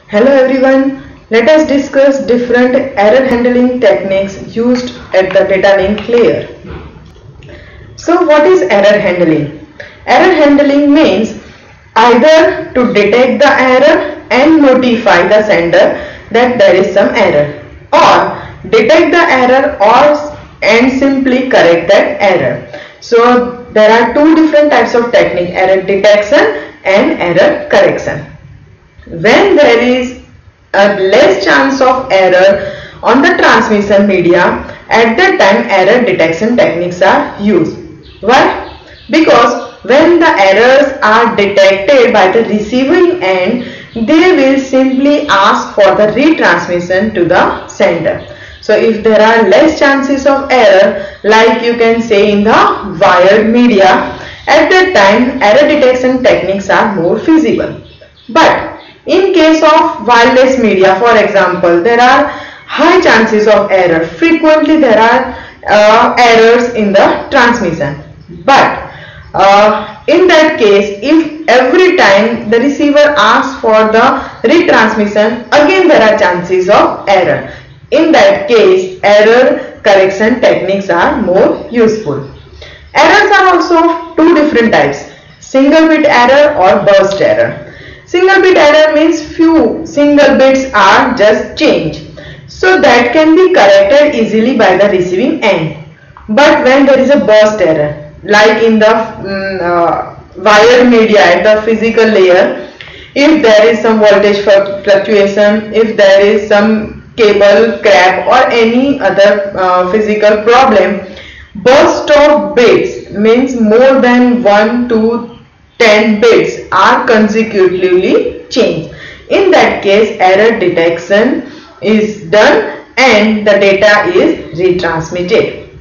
Hello everyone, let us discuss different error handling techniques used at the data link layer. So what is error handling? Error handling means either to detect the error and notify the sender that there is some error, or detect the error and simply correct that error. So there are two different types of technique, error detection and error correction. When there is a less chance of error on the transmission media, at that time error detection techniques are used. Why? Because when the errors are detected by the receiving end, they will simply ask for the retransmission to the sender. So if there are less chances of error, like you can say in the wired media, at that time error detection techniques are more feasible. But in case of wireless media, for example, there are high chances of error. Frequently there are errors in the transmission. But in that case, if every time the receiver asks for the retransmission, again there are chances of error. In that case, error correction techniques are more useful. Errors are also two different types, single bit error or burst error. Single bit error means few single bits are just changed, so that can be corrected easily by the receiving end. But when there is a burst error, like in the wired media at the physical layer, if there is some voltage fluctuation, if there is some cable crack or any other physical problem, burst of bits means more than 1 to 10 bits are consecutively changed. In that case, error detection is done and the data is retransmitted.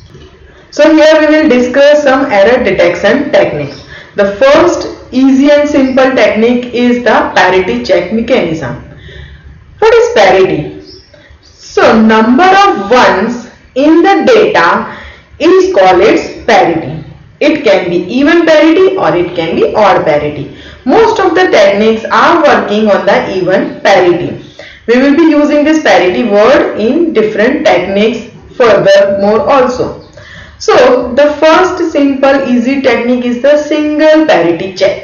So here we will discuss some error detection techniques. The first easy and simple technique is the parity check mechanism. What is parity? So number of ones in the data is called its parity. It can be even parity or it can be odd parity. Most of the techniques are working on the even parity. We will be using this parity word in different techniques furthermore also. So the first simple easy technique is the single parity check.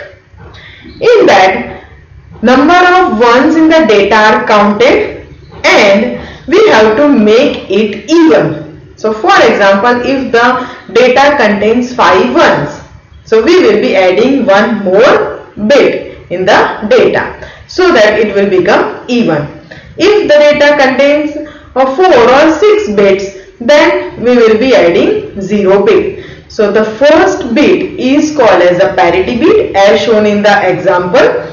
In that, number of ones in the data are counted and we have to make it even. So for example, if the data contains 5 ones, so we will be adding one more bit in the data so that it will become even. If the data contains 4 or 6 bits, then we will be adding 0 bit. So the first bit is called as a parity bit as shown in the example.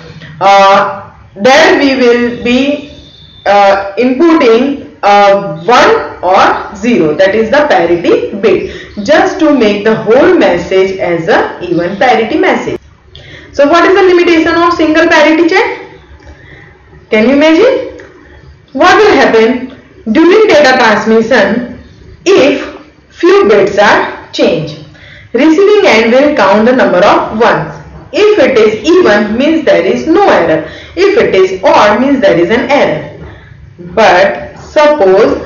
There we will be inputting 1 or 0, that is the parity bit, just to make the whole message as a even parity message. So what is the limitation of single parity check? Can you imagine? What will happen during data transmission if few bits are changed? Receiving end will count the number of ones. If it is even, means there is no error. If it is odd, means there is an error. But suppose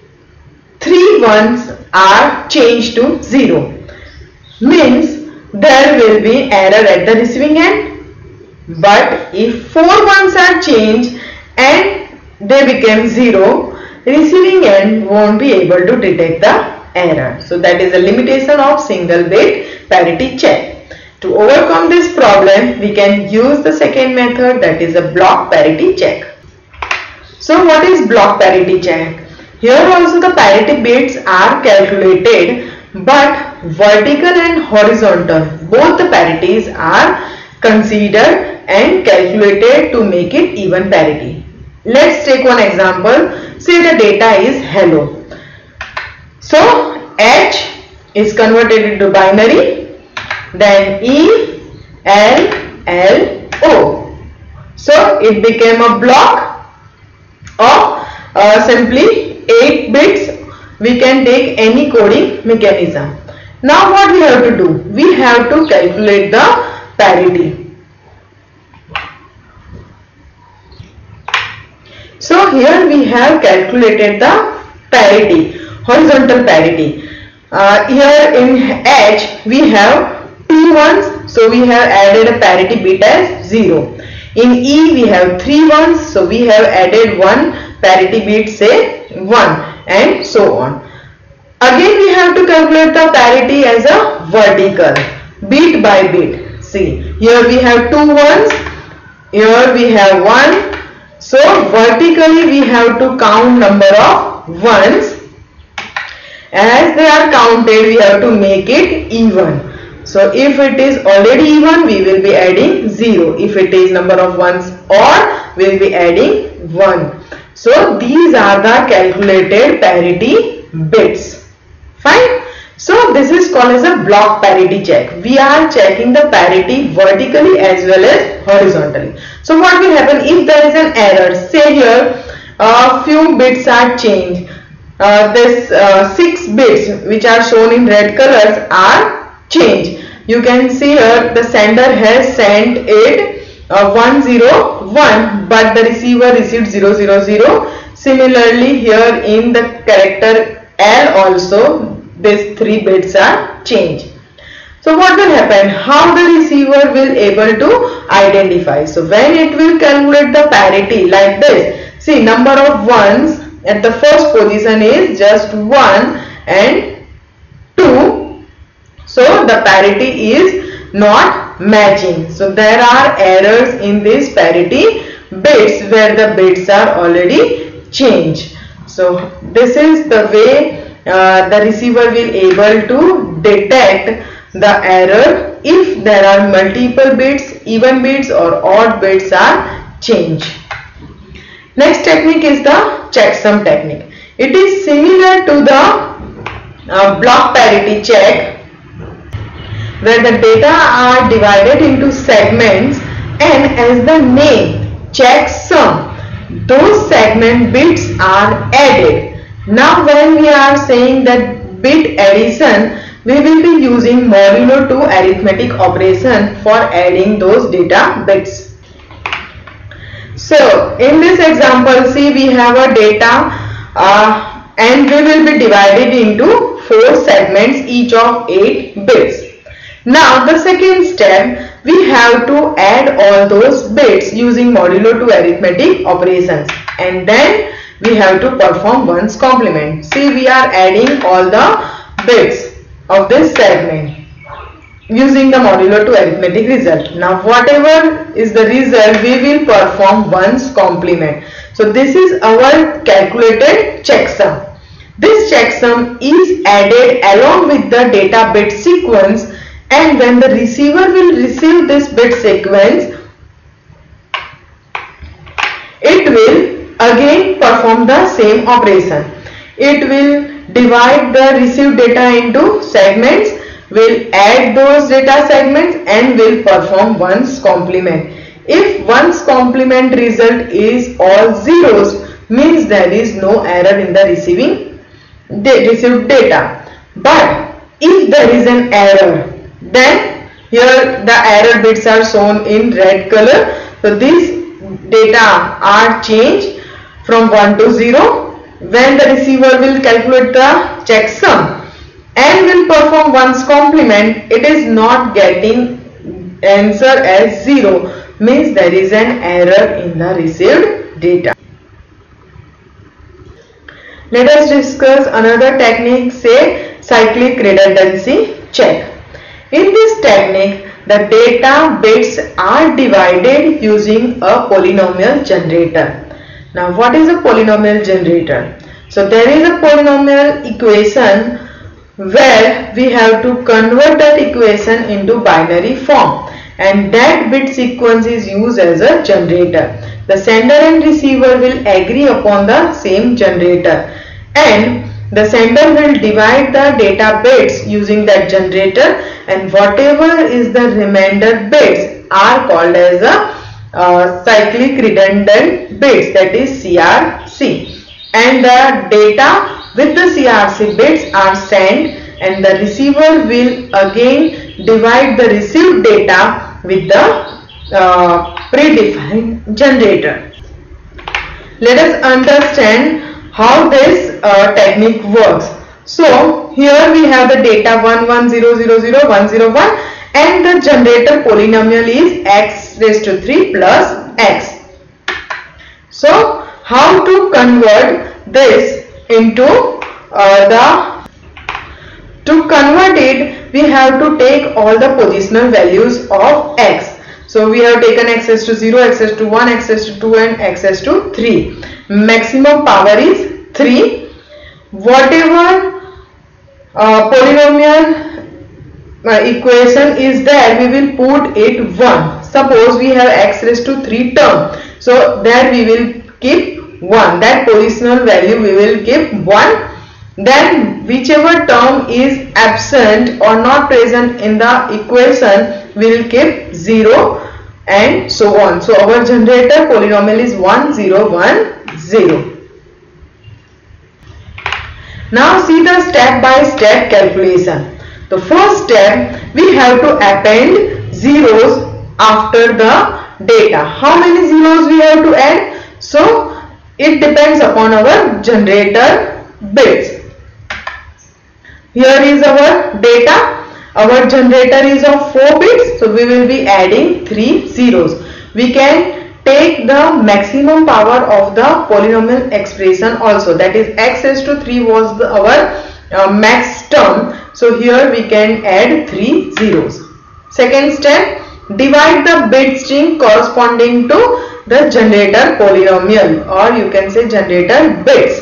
3 ones are changed to 0, means there will be error at the receiving end. But if 4 ones are changed and they become 0, receiving end won't be able to detect the error. So that is a limitation of single bit parity check. To overcome this problem, we can use the second method, that is a block parity check. So what is block parity check? Here also the parity bits are calculated, but vertical and horizontal, both the parities are considered and calculated to make it even parity. Let's take one example. Say the data is hello. So H is converted into binary, then E, L, L, O. So it became a block of simply 8 bits. We can take any coding mechanism. Now what we have to do? We have to calculate the parity. here we have calculated the parity, horizontal parity. Here in H we have 2 ones, so we have added a parity bit as 0. In E we have 3 ones, so we have added one parity bit, say 1, and so on. Again we have to calculate the parity as a vertical, bit by bit. See, here we have 2 ones, here we have 1. So vertically we have to count number of ones. As they are counted, we have to make it even. So if it is already even, we will be adding 0. If it is number of ones odd, we will be adding 1. So these are the calculated parity bits. Fine. So this is called as a block parity check. We are checking the parity vertically as well as horizontally. So what will happen if there is an error? Say here a few bits are changed. This 6 bits which are shown in red colors are changed. You can see here the sender has sent it 101, but the receiver received 000. Similarly, here in the character L also these 3 bits are changed. So what will happen? How the receiver will able to identify? So when it will calculate the parity like this, see, number of ones at the first position is just 1 and 2. So the parity is not matching. So there are errors in this parity bits where the bits are already changed. So this is the way the receiver will able to detect the error if there are multiple bits, even bits or odd bits are changed. Next technique is the checksum technique. It is similar to the block parity check, where the data are divided into segments, and as the name checksum, those segment bits are added. Now when we are saying that bit addition, we will be using modulo 2 arithmetic operation for adding those data bits. So in this example, see, we have a data and we will be divided into 4 segments, each of 8 bits. Now the second step, we have to add all those bits using modulo 2 arithmetic operations, and then we have to perform 1's complement. See, we are adding all the bits of this segment using the modulo 2 arithmetic result. Now whatever is the result, we will perform 1's complement. So this is our calculated checksum. This checksum is added along with the data bit sequence, and when the receiver will receive this bit sequence, it will again perform the same operation. It will divide the received data into segments, will add those data segments, and will perform 1's complement. If 1's complement result is all zeros, means there is no error in the received data. But if there is an error, then here the error bits are shown in red color. So these data are changed from 1 to 0. When the receiver will calculate the checksum and will perform 1's complement, it is not getting answer as 0, means there is an error in the received data. Let us discuss another technique, say cyclic redundancy check. In this technique, the data bits are divided using a polynomial generator. Now what is a polynomial generator? So there is a polynomial equation where we have to convert that equation into binary form, and that bit sequence is used as a generator. The sender and receiver will agree upon the same generator, and the sender will divide the data bits using that generator, and whatever is the remainder bits are called as a cyclic redundant bits, that is CRC, and the data with the CRC bits are sent, and the receiver will again divide the received data with the predefined generator. let us understand how this technique works. So here we have the data 1 1 0 0 0 1 0 1 and the generator polynomial is x raised to 3 plus x. So how to convert this into to convert it, we have to take all the positional values of x. So we have taken x raised to 0, x raised to 1, x raised to 2 and x raised to 3. Maximum power is 3. Whatever polynomial equation is there, we will put it 1. Suppose we have x raised to 3 term. So there we will keep 1. That positional value we will keep 1. Then whichever term is absent or not present in the equation, we will keep 0 and so on. So our generator polynomial is 1 0 1 0. Now see the step by step calculation. The first step, we have to append zeros after the data. How many zeros we have to add? So it depends upon our generator bits. Here is our data. Our generator is of 4 bits, so we will be adding 3 zeros. We can take the maximum power of the polynomial expression also, that is x raised to 3 was our max term. So here we can add 3 zeros. Second step, divide the bit string corresponding to the generator polynomial, or you can say generator bits.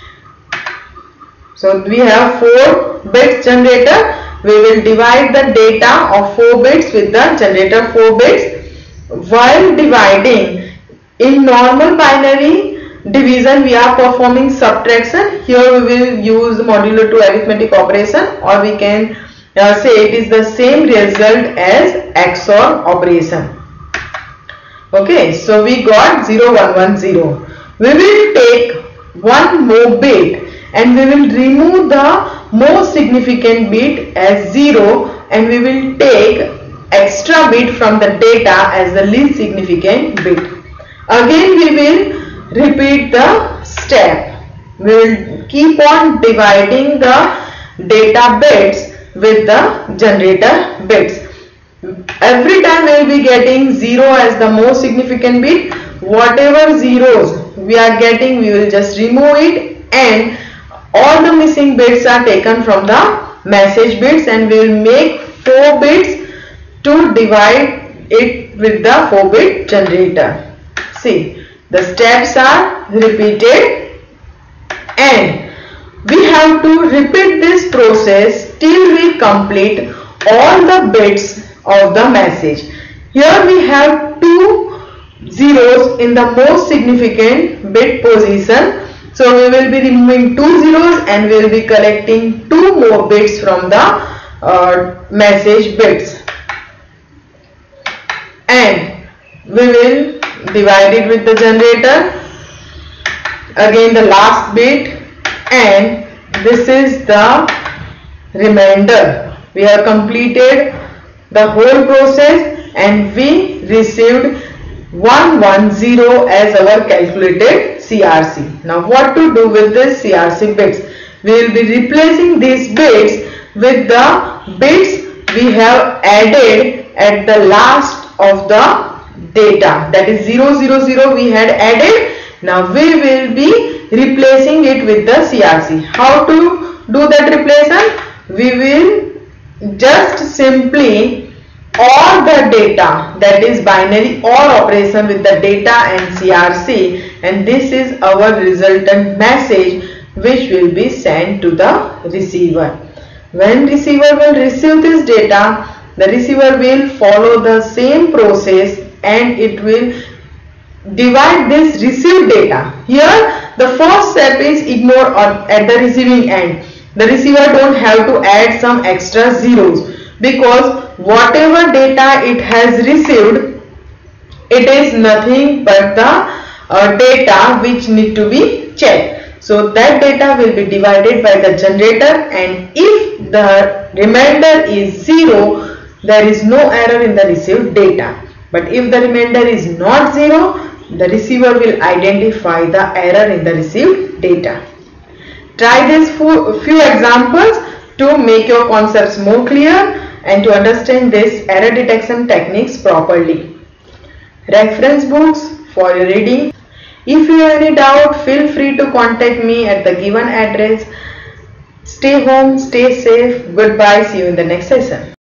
So we have 4 bits generator. We will divide the data of 4 bits with the generator 4 bits. While dividing, in normal binary division we are performing subtraction. Here we will use modulo 2 arithmetic operation, or we can say it is the same result as XOR operation. Okay, so we got 0 1 1 0. We will take one more bit and we will remove the most significant bit as 0 and we will take extra bit from the data as the least significant bit. Again we will repeat the step. We will keep on dividing the data bits with the generator bits. Every time we will be getting 0 as the most significant bit. Whatever zeros we are getting, we will just remove it, and all the missing bits are taken from the message bits, and we will make 4 bits to divide it with the 4-bit generator. See, the steps are repeated and we have to repeat this process till we complete all the bits of the message. Here we have 2 zeros in the most significant bit position. So we will be removing 2 zeros and we will be collecting 2 more bits from the message bits. And we will divide it with the generator. Again the last bit, and this is the remainder. We have completed the whole process and we received 110 as our calculated CRC. Now what to do with this CRC bits? We will be replacing these bits with the bits we have added at the last of the data, that is 0 0 0 we had added. Now we will be replacing it with the CRC. How to do that replacement? We will just simply OR the data, that is binary OR operation with the data and CRC, and this is our resultant message which will be sent to the receiver. When receiver will receive this data, the receiver will follow the same process and it will divide this received data. Here the first step is ignored at the receiving end. The receiver don't have to add some extra zeros, because whatever data it has received, it is nothing but the data which need to be checked. So that data will be divided by the generator, and if the remainder is 0, there is no error in the received data. But if the remainder is not 0, the receiver will identify the error in the received data. Try these few examples to make your concepts more clear and to understand this error detection techniques properly. Reference books for your reading. If you have any doubt, feel free to contact me at the given address. Stay home, stay safe. Goodbye. See you in the next session.